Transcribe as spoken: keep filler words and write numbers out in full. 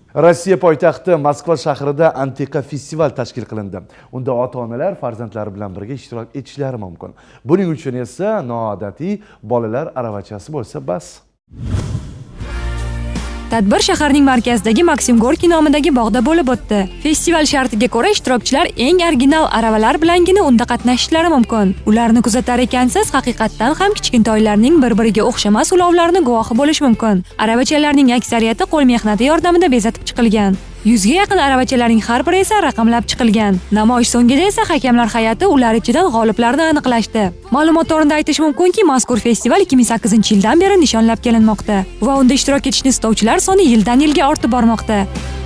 Rossiya poytaxti Moskva shahrida antiqa festival tashkil qilindi. Unda ota-onalar farzandlari bilan birga ishtirok etishlari mumkin. Buning uchun esa noodatiy bolalar aravachasi bo'lsa bas. Tadbir shaharning markazidagi Maksim Gorkiy nomidagi bog'da bo'lib o'tdi. Festival shartiga ko'ra ishtirokchilar eng original aravalar bilangina unda qatnashishlari mumkin. Ularni kuzatar ekansiz, haqiqatdan ham kichkintoylarning bir-biriga o'xshamas ulovlarini guvohi bo'lish mumkin. Aravachalarning aksariyati qo'l mehnati yordamida bezatib chiqilgan. yuzga yaqin aravachalarning har biri esa raqamlab chiqilgan. Namoyish so'ngida esa hakamlar hay'ati ular ichidan g'oliblarni aniqlashdi. Ma'lumot o'rnida aytish mumkinki, mazkur festival ikki ming sakkizinchi yildan beri nishonlab kelinmoqda va unda ishtirok etishni istovchilar soni yildan yilga ortib bormoqda.